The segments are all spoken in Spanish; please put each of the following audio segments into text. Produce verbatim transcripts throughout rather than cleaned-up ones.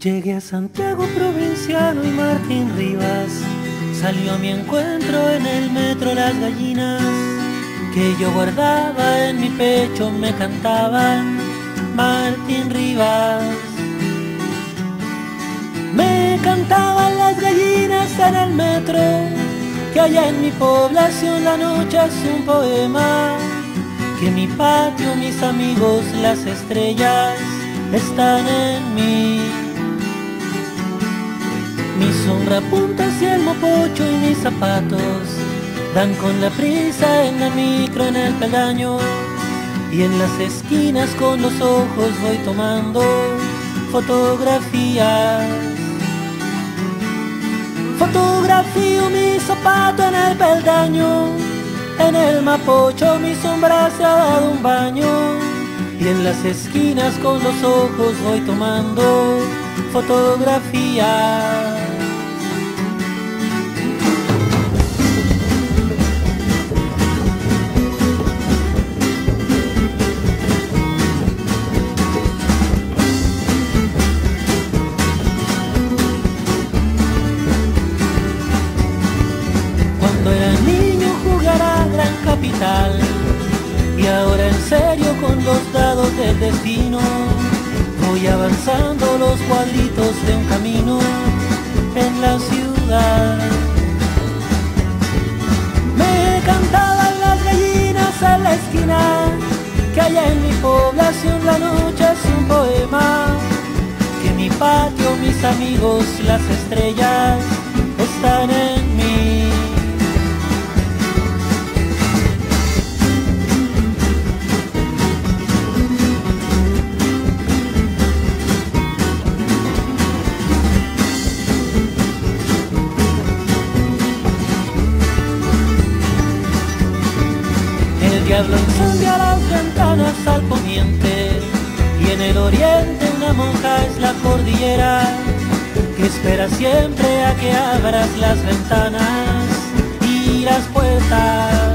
Llegué a Santiago provinciano y Martín Rivas salió a mi encuentro en el metro. Las gallinas que yo guardaba en mi pecho me cantaban Martín Rivas. Me cantaban las gallinas en el metro, que allá en mi población la noche es un poema, que en mi patio mis amigos las estrellas están en mí. Mi sombra apunta hacia el mopocho y mis zapatos dan con la prisa en la micro, en el peldaño y en las esquinas con los ojos voy tomando fotografías. Fotografío mi zapato en el peldaño, en el mapocho mi sombra se ha dado un baño y en las esquinas con los ojos voy tomando fotografías. Cuando era niño jugara gran capital y ahora en serio con los dados del destino voy avanzando los cuadritos de un camino en la ciudad. Me cantaban las gallinas en la esquina, que allá en mi población la noche es un poema, que en mi patio mis amigos las estrellas están en mí. El diablo incendia las ventanas al poniente y en el oriente una monja es la cordillera que espera siempre a que abras las ventanas y las puertas.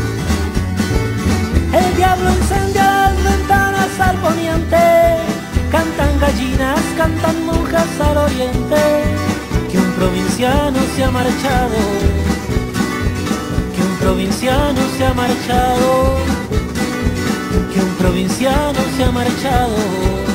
El diablo incendia las ventanas al poniente, cantan gallinas, cantan monjas al oriente, que un provinciano se ha marchado, que un provinciano se ha marchado, que un provinciano se ha marchado.